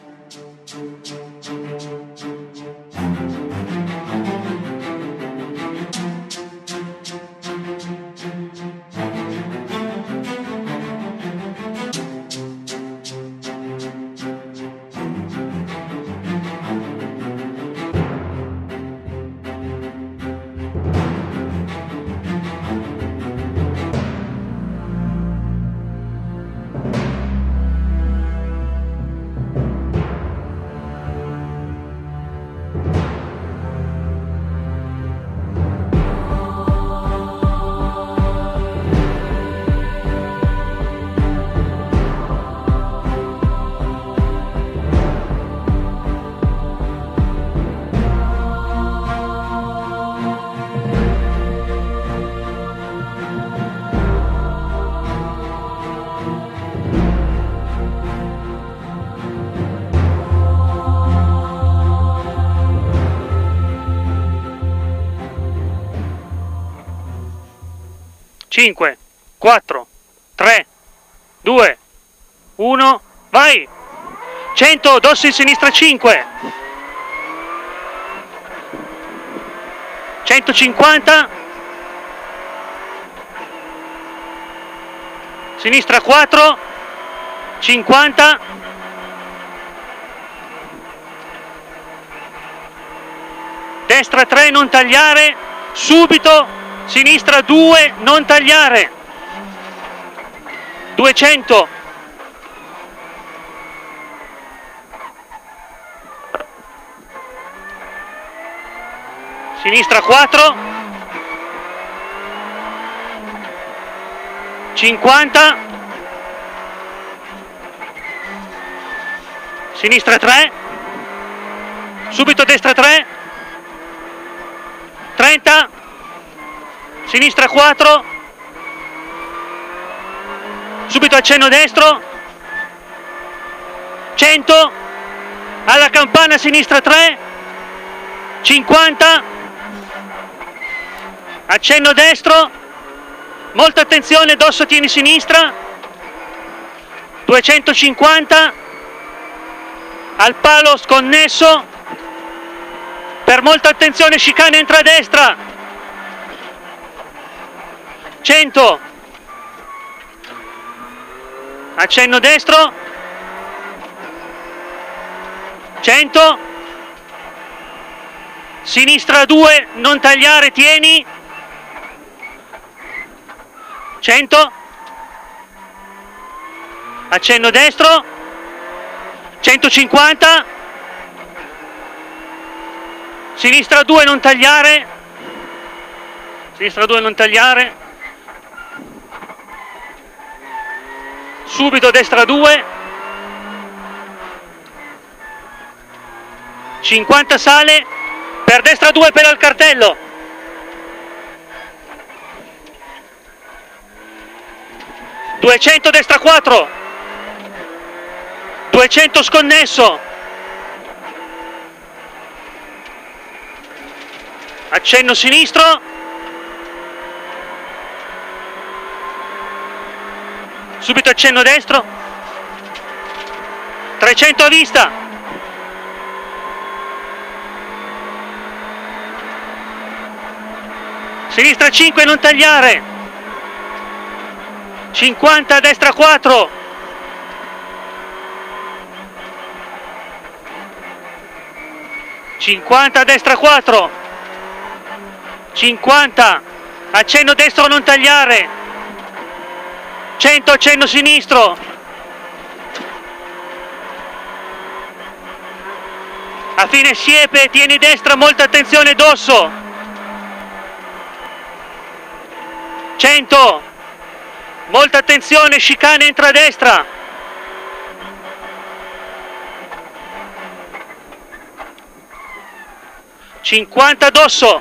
5, 4, 3, 2, 1, vai! 100, dosso in sinistra 5, 150, sinistra 4, 50, destra 3, non tagliare, subito, sinistra 2, non tagliare, 200, sinistra 4, 50, sinistra 3, subito destra 3, 30, sinistra 4, subito accenno destro, 100, alla campana sinistra 3, 50, accenno destro, molta attenzione, dosso tieni sinistra, 250, al palo sconnesso, per molta attenzione chicane entra a destra, 100, accenno destro, 100, sinistra 2, non tagliare, tieni, 100, accenno destro, 150, sinistra 2, non tagliare, sinistra 2, non tagliare, subito destra 2, 50 sale, per destra 2 per al cartello, 200 destra 4, 200 sconnesso, accenno sinistro, subito accenno destro, 300 a vista, sinistra 5 non tagliare, 50 destra 4, 50 destra 4, 50 accenno destro non tagliare, 100 accenno sinistro, a fine siepe tieni destra, molta attenzione dosso, 100, molta attenzione, chicane entra a destra, 50 dosso,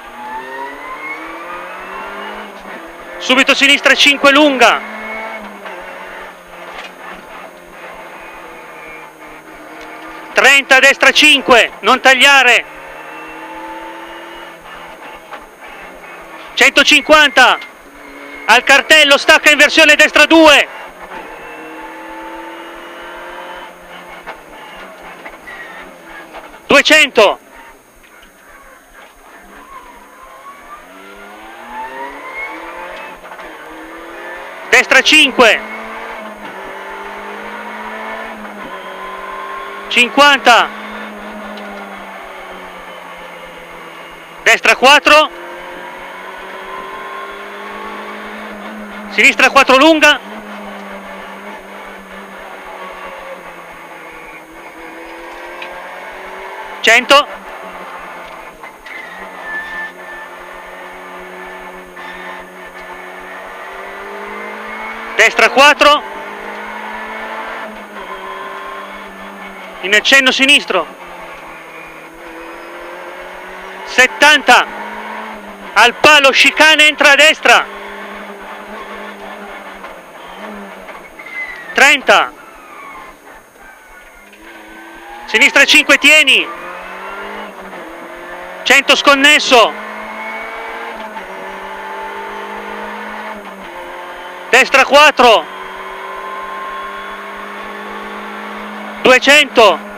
subito sinistra 5 lunga, 30 destra 5, non tagliare, 150, al cartello stacca in versione destra 2, 200. Destra 5. 50. Destra 4. Sinistra 4 lunga. 100. Destra 4. In accenno sinistro. 70. Al palo, chicane, entra a destra. 30. Sinistra 5, tieni. 100 sconnesso. Destra 4. 200.